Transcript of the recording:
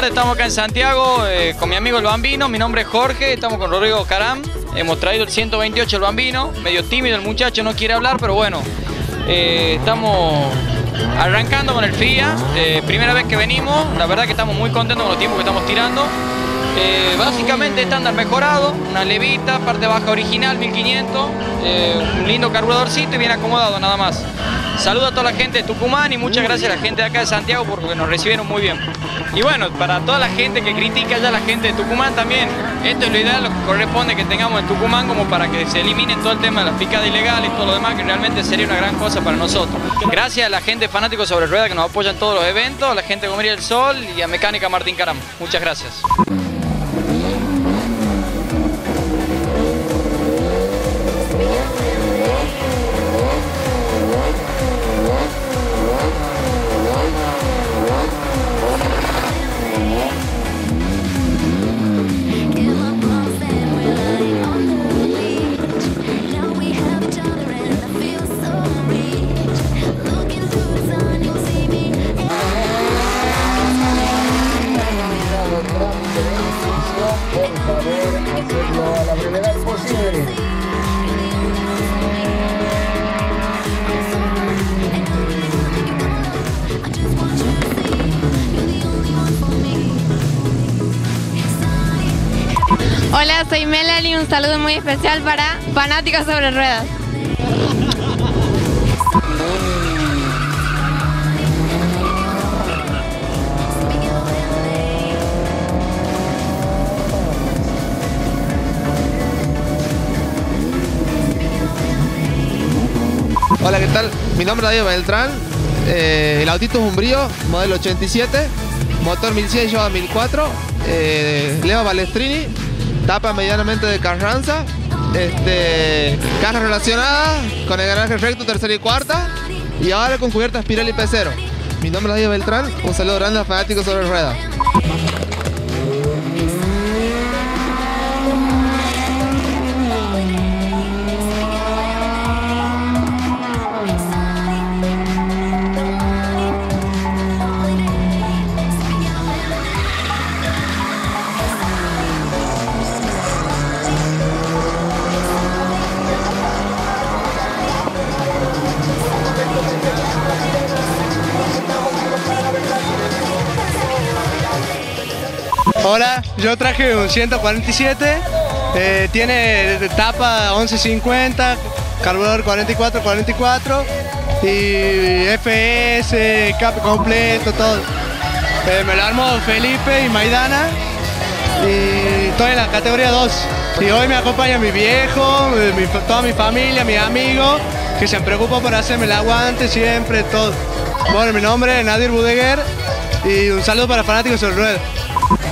tardes, estamos acá en Santiago con mi amigo el Bambino. Mi nombre es Jorge, estamos con Rodrigo Caram. Hemos traído el 128 el Bambino, medio tímido el muchacho, no quiere hablar, pero bueno, estamos arrancando con el FIA, primera vez que venimos, la verdad que estamos muy contentos con los tiempos que estamos tirando. Básicamente estándar mejorado, una levita, parte baja original 1500, un lindo carburadorcito y bien acomodado nada más. Saludo a toda la gente de Tucumán y muchas gracias a la gente de acá de Santiago porque nos recibieron muy bien. Y bueno, para toda la gente que critica ya a la gente de Tucumán también, esto es lo ideal, lo que corresponde que tengamos en Tucumán como para que se elimine todo el tema de las picadas ilegales y todo lo demás, que realmente sería una gran cosa para nosotros. Gracias a la gente de Fanáticos sobre Ruedas que nos apoya en todos los eventos, a la gente de Gomería del Sol y a Mecánica Martín Caram. Muchas gracias. Por favor, hacerlo a la brevedad posible. Hola, soy Melanie, un saludo muy especial para Fanáticos sobre Ruedas. Hola, ¿qué tal? Mi nombre es David Beltrán, el autito es un Brio, modelo 87, motor 1100 lleva 1004, leva Balestrini, tapa medianamente de Carranza, caja relacionada con el garaje recto, tercera y cuarta, y ahora con cubierta espiral y P0. Mi nombre es David Beltrán, un saludo grande a Fanáticos sobre Ruedas. Hola, yo traje un 147, tiene tapa 1150, carburador 4444 y FS, cap completo, todo. Me lo armó Felipe y Maidana y estoy en la categoría 2. Y hoy me acompaña mi viejo, toda mi familia, mis amigos, que se preocupan por hacerme el aguante siempre, todo. Bueno, mi nombre es Nadir Budeguer y un saludo para Fanáticos sobre Ruedas.